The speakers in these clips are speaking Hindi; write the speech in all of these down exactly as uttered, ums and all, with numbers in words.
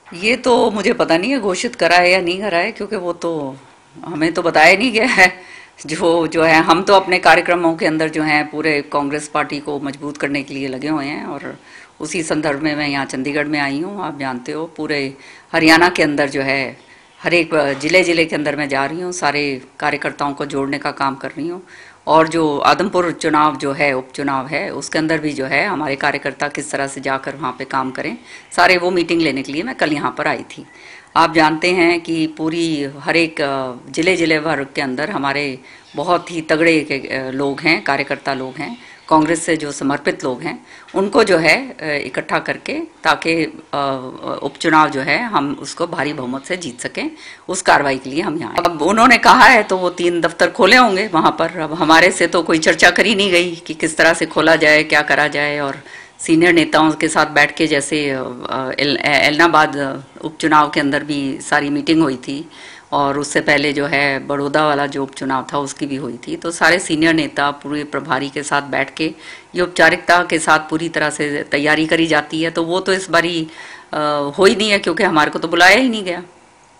ये तो मुझे पता नहीं है घोषित करा है या नहीं करा है, क्योंकि वो तो हमें तो बताया नहीं गया है। जो जो है, हम तो अपने कार्यक्रमों के अंदर जो है पूरे कांग्रेस पार्टी को मजबूत करने के लिए लगे हुए हैं, और उसी संदर्भ में मैं यहाँ चंडीगढ़ में आई हूँ। आप जानते हो पूरे हरियाणा के अंदर जो है हर एक जिले जिले के अंदर मैं जा रही हूँ, सारे कार्यकर्ताओं को जोड़ने का काम कर रही हूँ। और जो आदमपुर चुनाव जो है उपचुनाव है, उसके अंदर भी जो है हमारे कार्यकर्ता किस तरह से जाकर वहाँ पे काम करें, सारे वो मीटिंग लेने के लिए मैं कल यहाँ पर आई थी। आप जानते हैं कि पूरी हर एक जिले जिले भर के अंदर हमारे बहुत ही तगड़े के लोग हैं, कार्यकर्ता लोग हैं, कांग्रेस से जो समर्पित लोग हैं, उनको जो है इकट्ठा करके ताकि उपचुनाव जो है हम उसको भारी बहुमत से जीत सकें, उस कार्रवाई के लिए हम यहाँ। अब उन्होंने कहा है तो वो तीन दफ्तर खोले होंगे वहाँ पर। अब हमारे से तो कोई चर्चा करी नहीं गई कि किस तरह से खोला जाए, क्या करा जाए। और सीनियर नेताओं के साथ बैठ के, जैसे एलनाबाद उपचुनाव के अंदर भी सारी मीटिंग हुई थी, और उससे पहले जो है बड़ौदा वाला जो उपचुनाव था उसकी भी हुई थी। तो सारे सीनियर नेता पूरे प्रभारी के साथ बैठ के ये औपचारिकता के साथ पूरी तरह से तैयारी करी जाती है। तो वो तो इस बारी हो ही नहीं है, क्योंकि हमारे को तो बुलाया ही नहीं गया।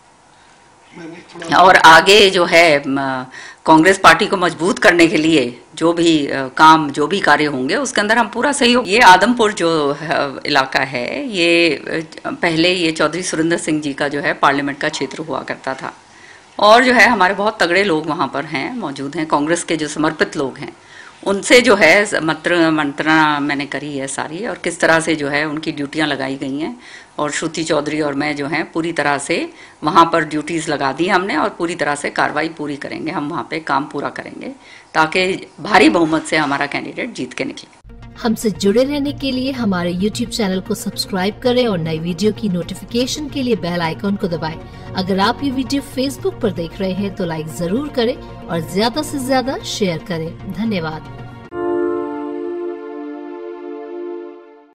और आगे जो है कांग्रेस पार्टी को मजबूत करने के लिए जो भी काम, जो भी कार्य होंगे, उसके अंदर हम पूरा सहयोग। ये आदमपुर जो इलाका है, ये पहले ये चौधरी सुरेंद्र सिंह जी का जो है पार्लियामेंट का क्षेत्र हुआ करता था, और जो है हमारे बहुत तगड़े लोग वहाँ पर हैं, मौजूद हैं, कांग्रेस के जो समर्पित लोग हैं। उनसे जो है मंत्र मंत्रणा मैंने करी है सारी, और किस तरह से जो है उनकी ड्यूटियां लगाई गई हैं। और श्रुति चौधरी और मैं जो है पूरी तरह से वहाँ पर ड्यूटीज़ लगा दी हमने, और पूरी तरह से कार्रवाई पूरी करेंगे, हम वहाँ पे काम पूरा करेंगे ताकि भारी बहुमत से हमारा कैंडिडेट जीत के निकले। हमसे जुड़े रहने के लिए हमारे यूट्यूब चैनल को सब्सक्राइब करें और नई वीडियो की नोटिफिकेशन के लिए बेल आइकॉन को दबाएं। अगर आप ये वीडियो फेसबुक पर देख रहे हैं तो लाइक जरूर करें और ज्यादा से ज्यादा शेयर करें। धन्यवाद।